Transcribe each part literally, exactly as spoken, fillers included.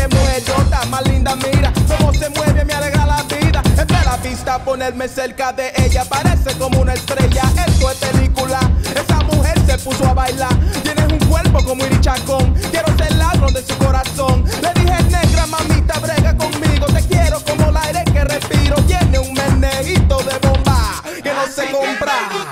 que mujerota, más linda, mira cómo se mueve, me alegra la vida. Es de la vista ponerme cerca de ella, parece como una estrella. Esto es película, esa mujer se puso a bailar. Tienes un cuerpo como Iri Chacón, quiero ser ladrón de su corazón. Le dije, negra, mamita, brega conmigo, te quiero como el aire que respiro. Tiene un meneguito de bomba que no se compra.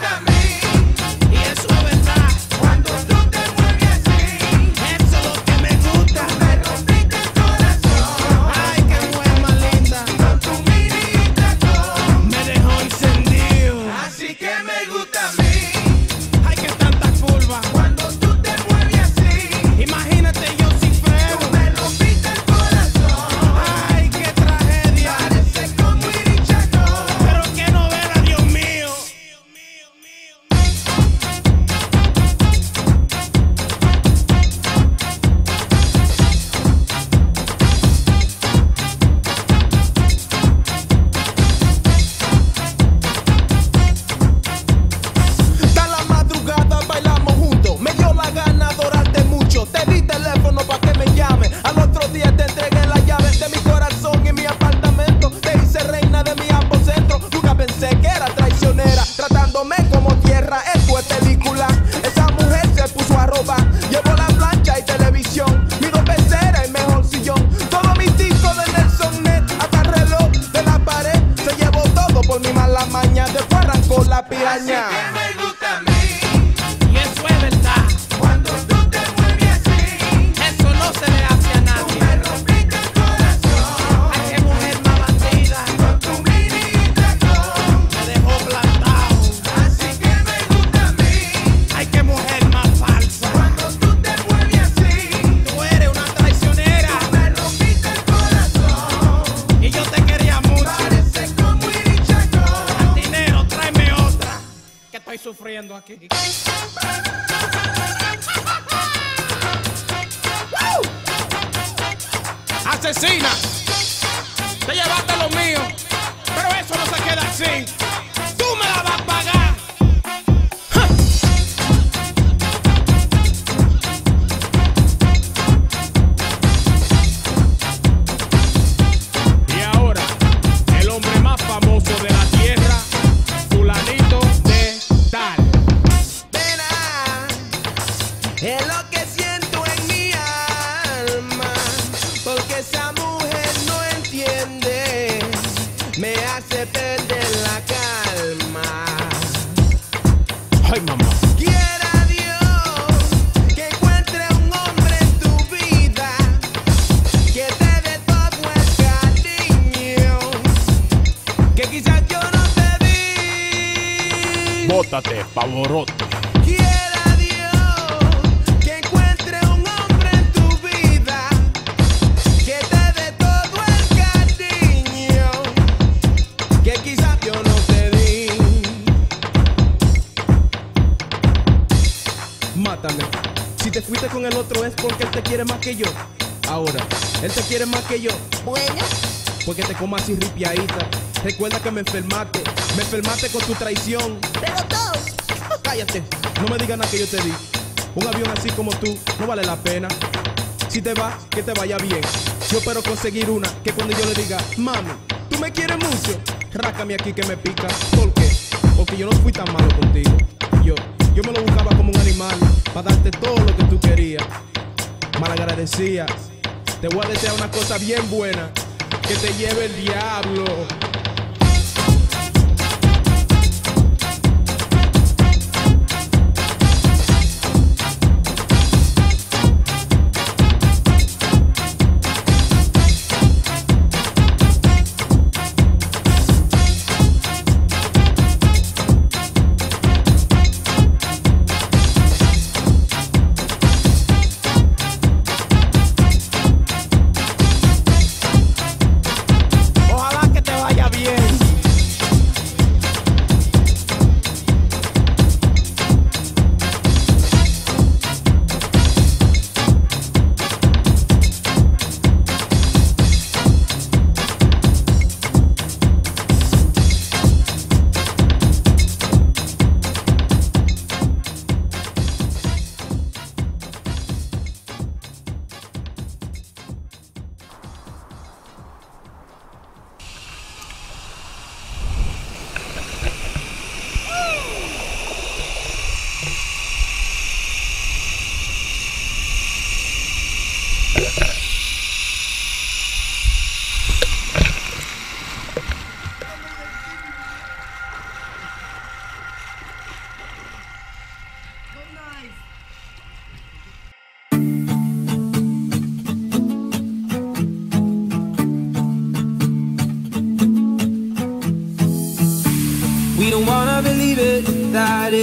Sufriendo aquí. Asesina, te llevaste lo mío, pero eso no se queda así. Tú me la vas a pagar. Y ahora, el hombre más famoso de la tierra, fulanito de tal. Verá, es lo que siento en mi alma, porque esa mujer no entiende, me hace perder la calma. Ay, mamá. Quiera Dios que encuentre un hombre en tu vida que te dé todo el cariño que quizás yo no te di. Bótate, pavorote. Quiera Dios que encuentre un hombre en tu vida que te dé todo el cariño que quizás yo no te di. Mátame. Si te fuiste con el otro es porque él te quiere más que yo. Ahora, él te quiere más que yo. Bueno, Porque te comas así ripiadita. Recuerda que me enfermaste. Me enfermaste con tu traición. pero todos. Cállate, no me digas nada que yo te di. Un avión así como tú no vale la pena. Si te vas, que te vaya bien. Yo espero conseguir una que cuando yo le diga, mami, tú me quieres mucho, rácame aquí que me pica. ¿Por qué? Porque yo no fui tan malo contigo. Yo, yo me lo buscaba como un animal para darte todo lo que tú querías. Malagradecía. Te voy a desear una cosa bien buena, que te lleve el diablo. Ojalá que te vaya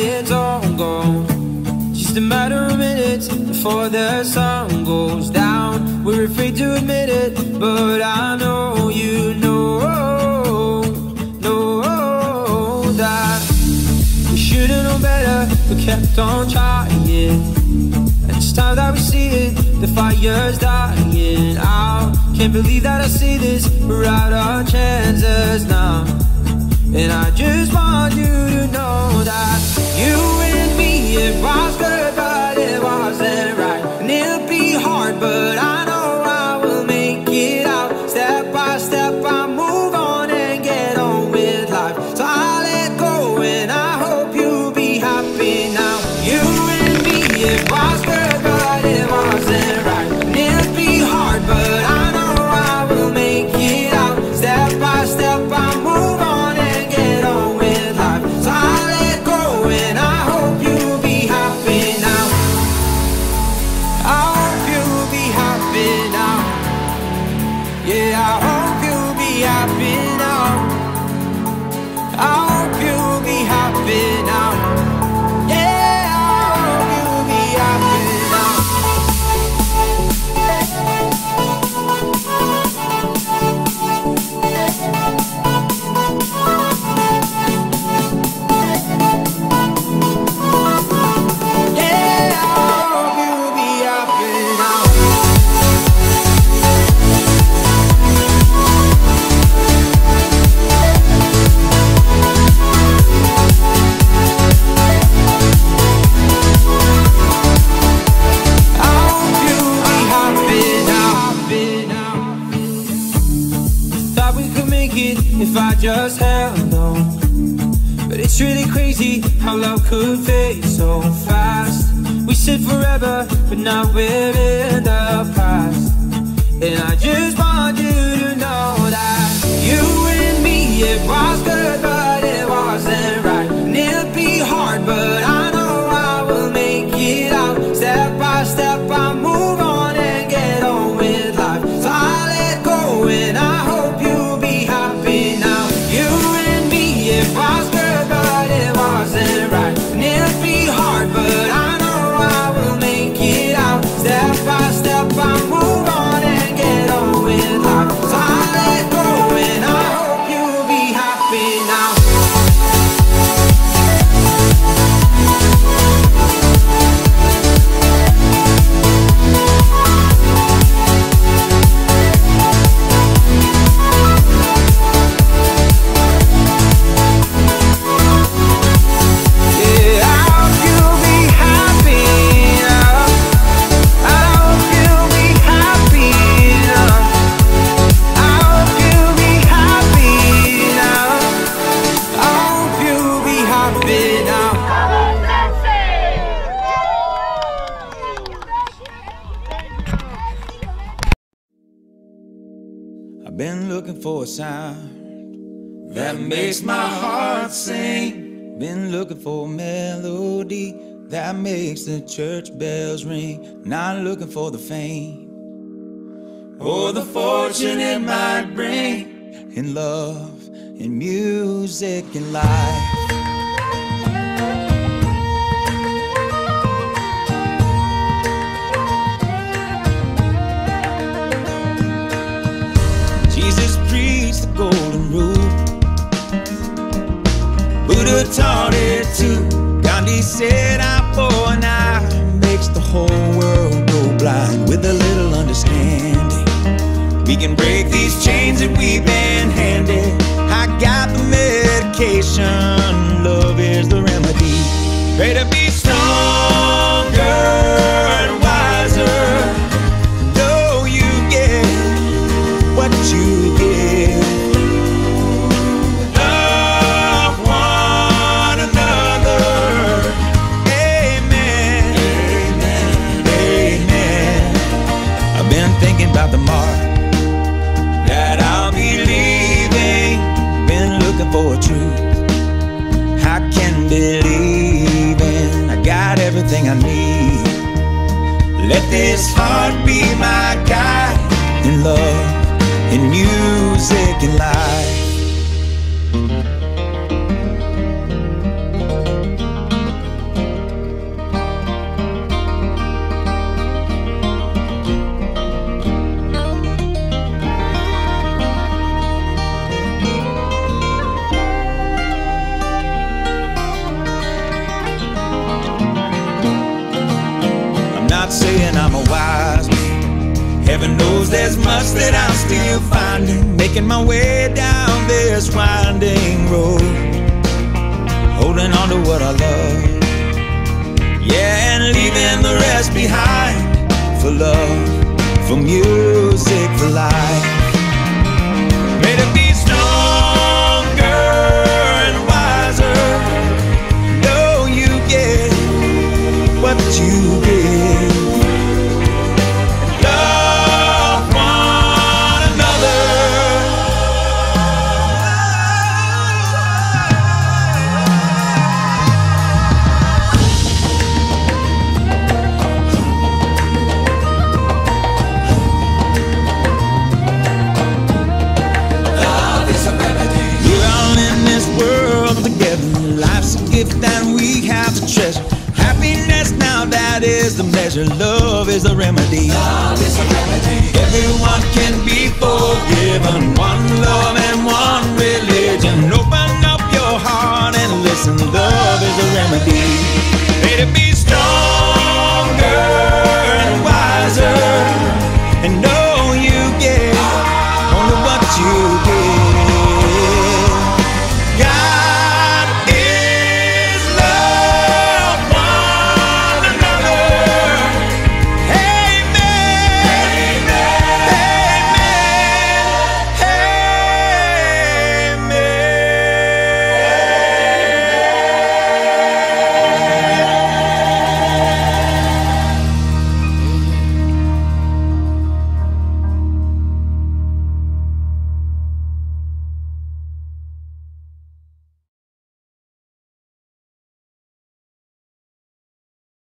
it's all gone. Just a matter of minutes before the sun goes down. We're afraid to admit it, but I know you know, know that we should've known better, but kept on trying. And it's time that we see it, the fire's dying out. Can't believe that I see this, we're out of chances now. And I just want you to know that you and me, it was good, but it wasn't right. And it'll be hard, but I know I will make it out. Step by step, I move on and get on with life. So I let go and I hope you'll be happy now. You and me, it was good, but it wasn't right. And it'll be hard, but I know I will make it out. Step by step, I move on. If I just held on, but it's really crazy how love could fade so fast. We said forever, but now we're in the past. And I just want you to know that you and me, it was good, but it wasn't right. And it'll be hard, but I know I will make it out. Step by step, I move on and get on with life. So I let go and I hope you'll be happy now. You and me, it was good, but it wasn't right. And it'll be hard, but I know I will make it out. Step by step, I move on and get on with life. So I let go and I hope you'll be happy now. I've been looking for a sound that makes my heart sing. Been looking for a melody that makes the church bells ring. Not looking for the fame or the fortune it might bring. In love, in music, in life. Jesus preached the golden rule, Buddha taught it too. Gandhi said eye for an eye makes the whole world go blind. With a little understanding, we can break these chains that we've been handed. I got the medication, love is the remedy. Pray to be stronger and wiser, though you get what you give. Love one another. Amen. Amen. Amen. I've been thinking about the mark that I'll be leaving. Been looking for a truth I can believe in. I got everything I need. Let this heart be my guide in love, in music, in life. not saying I'm a wise man. Heaven knows there's much that I'm still finding, making my way down this winding road, holding on to what I love, yeah, and leaving the rest behind for love, for music, for life. May to be stronger and wiser. Know you get what you give. Love one another. Life's a gift that we have to treasure. Happiness now, that is the measure. Love is the remedy. Love is the remedy. Everyone can be forgiven. One love and one religion. Open up your heart and listen. Love is the remedy. May to be strong